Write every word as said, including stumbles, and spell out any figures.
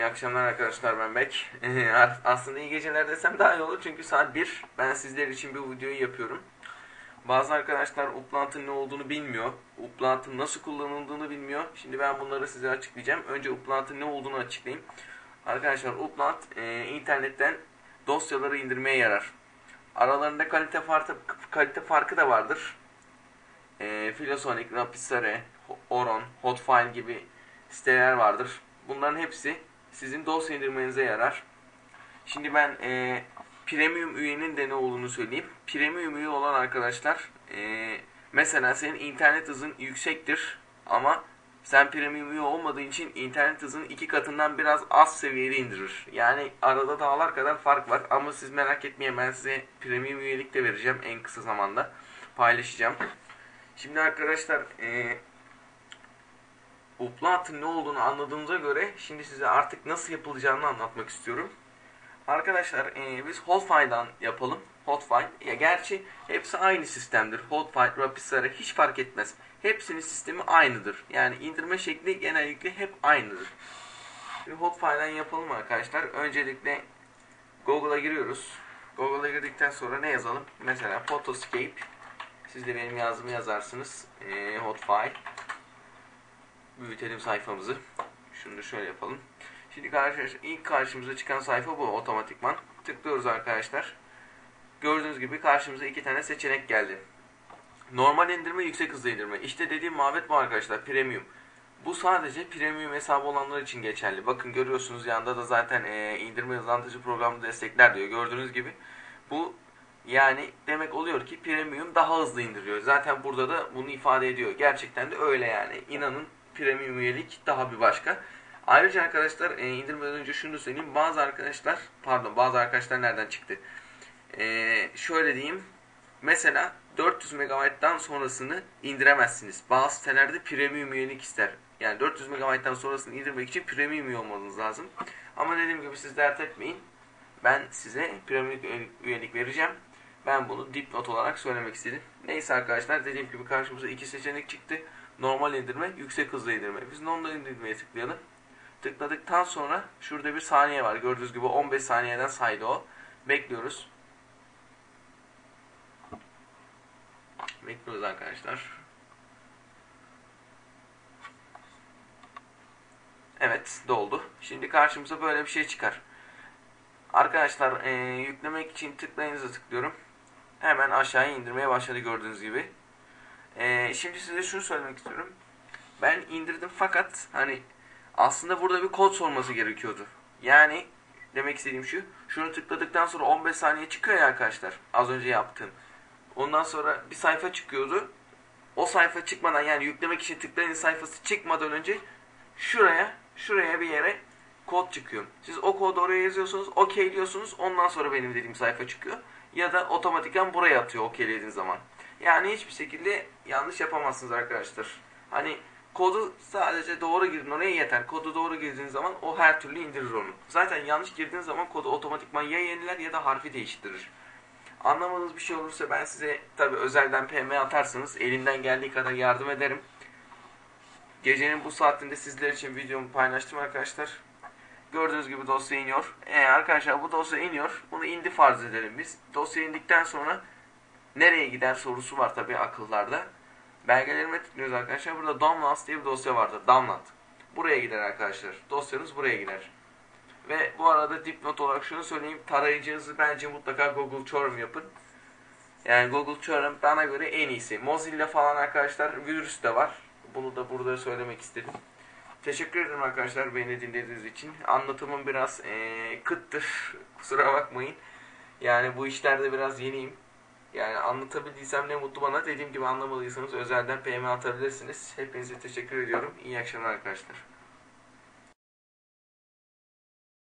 İyi akşamlar arkadaşlar, ben Bek. Aslında iyi geceler desem daha iyi olur çünkü saat bir. Ben sizler için bir videoyu yapıyorum. Bazı arkadaşlar uplantın ne olduğunu bilmiyor. Uplantın nasıl kullanıldığını bilmiyor. Şimdi ben bunları size açıklayacağım. Önce uplantın ne olduğunu açıklayayım. Arkadaşlar uplant e, internetten dosyaları indirmeye yarar. Aralarında kalite farkı, kalite farkı da vardır. E, Filosonic, Rapid, Oron, Hotfile gibi siteler vardır. Bunların hepsi sizin dosya indirmenize yarar. Şimdi ben e, premium üyenin de ne olduğunu söyleyeyim. Premium üye olan arkadaşlar e, mesela senin internet hızın yüksektir ama sen premium üye olmadığın için internet hızının iki katından biraz az seviyede indirir. Yani arada dağlar kadar fark var ama siz merak etmeyin, ben size premium üyelik de vereceğim, en kısa zamanda paylaşacağım. Şimdi arkadaşlar e, uplantın ne olduğunu anladığımıza göre şimdi size artık nasıl yapılacağını anlatmak istiyorum. Arkadaşlar e, biz Hotfile'dan yapalım. Hotfile, ya gerçi hepsi aynı sistemdir. Hotfile, Rapid hiç fark etmez. Hepsinin sistemi aynıdır. Yani indirme şekli genellikle hep aynıdır. Şimdi Hotfile'dan yapalım arkadaşlar. Öncelikle Google'a giriyoruz. Google'a girdikten sonra ne yazalım? Mesela Photoscape. Siz de benim yazdığımı yazarsınız. E, Hotfile. Büyütelim sayfamızı. Şunu da şöyle yapalım. Şimdi karşı, ilk karşımıza çıkan sayfa bu otomatikman. Tıklıyoruz arkadaşlar. Gördüğünüz gibi karşımıza iki tane seçenek geldi. Normal indirme, yüksek hızlı indirme. İşte dediğim muhabbet bu arkadaşlar. Premium. Bu sadece premium hesabı olanlar için geçerli. Bakın görüyorsunuz, yanında da zaten e, indirme hızlandırıcı programı destekler diyor. Gördüğünüz gibi. Bu yani demek oluyor ki premium daha hızlı indiriyor. Zaten burada da bunu ifade ediyor. Gerçekten de öyle yani. İnanın, premium üyelik daha bir başka. Ayrıca arkadaşlar e, indirmeden önce şunu söyleyeyim. Bazı arkadaşlar, pardon bazı arkadaşlar nereden çıktı? E, şöyle diyeyim. Mesela dört yüz megabayttan sonrasını indiremezsiniz. Bazı sitelerde premium üyelik ister. Yani dört yüz megabayttan sonrasını indirmek için premium üye olmanız lazım. Ama dediğim gibi siz dert etmeyin. Ben size premium üyelik vereceğim. Ben bunu dipnot olarak söylemek istedim. Neyse arkadaşlar, dediğim gibi karşımıza iki seçenek çıktı. Normal indirme, yüksek hızlı indirme. Biz normal indirmeye tıklayalım. Tıkladıktan sonra şurada bir saniye var. Gördüğünüz gibi on beş saniyeden saydı o. Bekliyoruz. Bekliyoruz arkadaşlar. Evet, doldu. Şimdi karşımıza böyle bir şey çıkar. Arkadaşlar e, yüklemek için tıklayınıza tıklıyorum. Hemen aşağıya indirmeye başladı gördüğünüz gibi. E, şimdi size şunu söylemek istiyorum. Ben indirdim fakat hani aslında burada bir kod sorması gerekiyordu. Yani demek istediğim şu. Şunu tıkladıktan sonra on beş saniye çıkıyor ya arkadaşlar. Az önce yaptığım. Ondan sonra bir sayfa çıkıyordu. O sayfa çıkmadan, yani yüklemek için tıklayın sayfası çıkmadan önce şuraya, şuraya bir yere kod çıkıyor. Siz o kodu oraya yazıyorsunuz, okeyliyorsunuz. Ondan sonra benim dediğim sayfa çıkıyor. Ya da otomatikten buraya atıyor okeylediğiniz zaman. Yani hiçbir şekilde yanlış yapamazsınız arkadaşlar. Hani kodu sadece doğru girin oraya yeter. Kodu doğru girdiğiniz zaman o her türlü indirir onu. Zaten yanlış girdiğiniz zaman kodu otomatikman ya yeniler ya da harfi değiştirir. Anlamadığınız bir şey olursa ben size tabi özelden P M atarsınız. Elimden geldiği kadar yardım ederim. Gecenin bu saatinde sizler için videomu paylaştım arkadaşlar. Gördüğünüz gibi dosya iniyor. Ee, arkadaşlar bu dosya iniyor. Bunu indi farz edelim biz. Dosya indikten sonra nereye gider sorusu var tabi akıllarda. Belgelerime tıklıyoruz arkadaşlar. Burada downloads diye bir dosya vardır. Download. Buraya gider arkadaşlar. Dosyanız buraya gider. Ve bu arada dipnot olarak şunu söyleyeyim. Tarayıcınızı bence mutlaka Google Chrome yapın. Yani Google Chrome bana göre en iyisi. Mozilla falan arkadaşlar virüs de var. Bunu da burada söylemek istedim. Teşekkür ederim arkadaşlar beni dinlediğiniz için. Anlatımım biraz ee, kıttır. Kusura bakmayın. Yani bu işlerde biraz yeniyim. Yani anlatabildiysem ne mutlu bana. Dediğim gibi anlamadıysanız özelden P M atabilirsiniz. Hepinize teşekkür ediyorum. İyi akşamlar arkadaşlar.